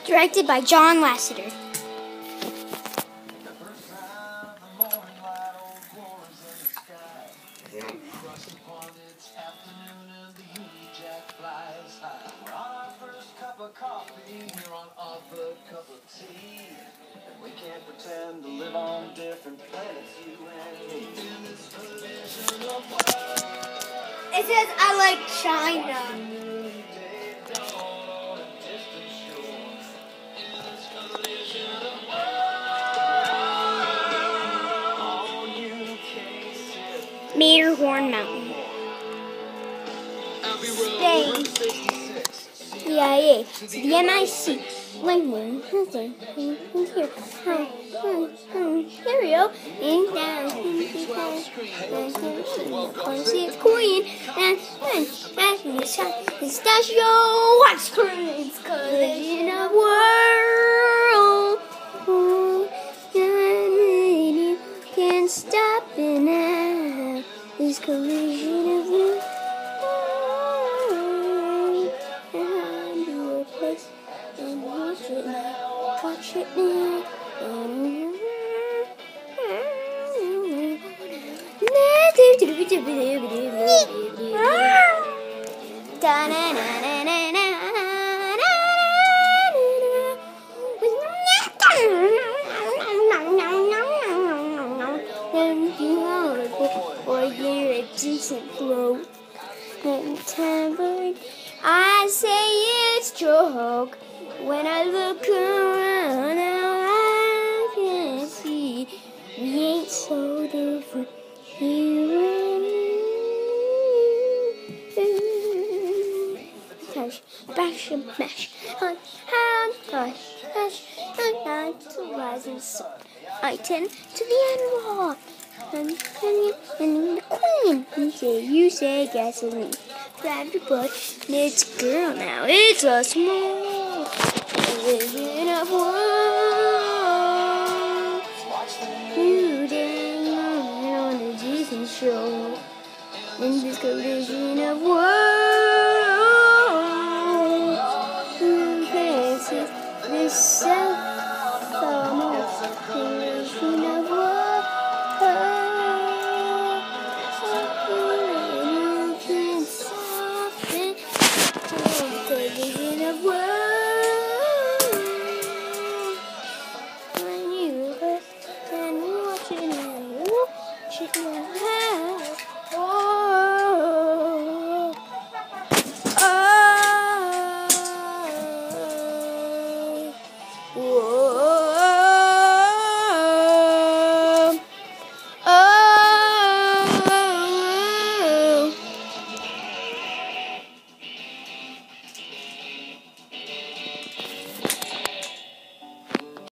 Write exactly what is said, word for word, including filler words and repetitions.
Directed by John Lasseter. We can't pretend to live on different planets, you and me. It says I like China. Matterhorn Mountain. Spain. C I A. The M I C. Lightning. Here. Here we go. And down. And see it's Korean. And then pistachio ice cream. It's collision of world. You can't stop it now. This collision of world. And your place. And watch it now, watch it now. Or you're a decent bloke. And tambourine, I say it's joke. When I look around, now I can see we ain't so different. You and me. Hush, bash, and mash. Hush, hush, hush, hush. To rise and so I tend to the animal. And, and, and the queen. You say, you say gasoline. Grab your butt. It's a girl now. It's a small. Collision of worlds.